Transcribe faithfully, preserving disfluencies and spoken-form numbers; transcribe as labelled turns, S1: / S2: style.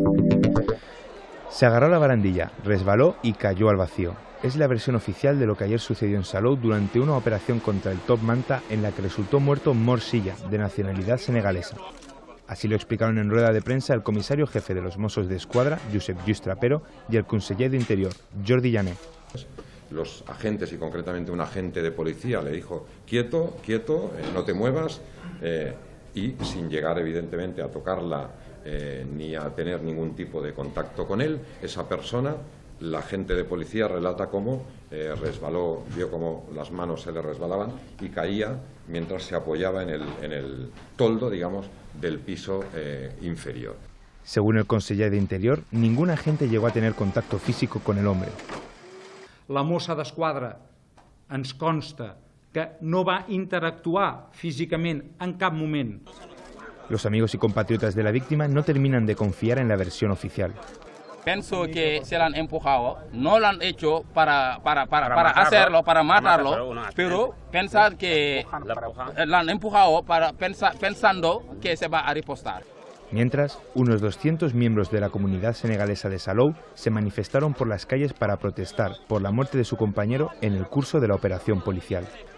S1: Se agarró a la barandilla, resbaló y cayó al vacío. Es la versión oficial de lo que ayer sucedió en Salou durante una operación contra el Top Manta en la que resultó muerto Mor Silla, de nacionalidad senegalesa. Así lo explicaron en rueda de prensa el comisario jefe de los Mossos de Escuadra, Josep Lluís Trapero, y el conseller de Interior, Jordi Llané.
S2: Los agentes, y concretamente un agente de policía, le dijo quieto, quieto, eh, no te muevas, eh, y sin llegar evidentemente a tocarla eh, ni a tener ningún tipo de contacto con él, esa persona, la agente de policía relata cómo eh, resbaló, vio cómo las manos se le resbalaban y caía mientras se apoyaba en el, en el toldo, digamos, del piso eh, inferior.
S1: Según el conseller de Interior, ningún agente llegó a tener contacto físico con el hombre.
S3: La mossa d'Esquadra ens consta que no va interactuar físicament en cap moment.
S1: Los amigos y compatriotas de la víctima no terminan de confiar en la versión oficial.
S4: Pienso que se la han empujado, no lo han hecho para, para, para,
S5: Para
S4: para
S5: matarlo,
S4: hacerlo, para
S5: para
S4: matarlo,
S5: matarlo, una-
S4: pero pensar que la han empujado para pensa- pensando que se va a ripostar.
S1: Mientras, unos doscientos miembros de la comunidad senegalesa de Salou se manifestaron por las calles para protestar por la muerte de su compañero en el curso de la operación policial.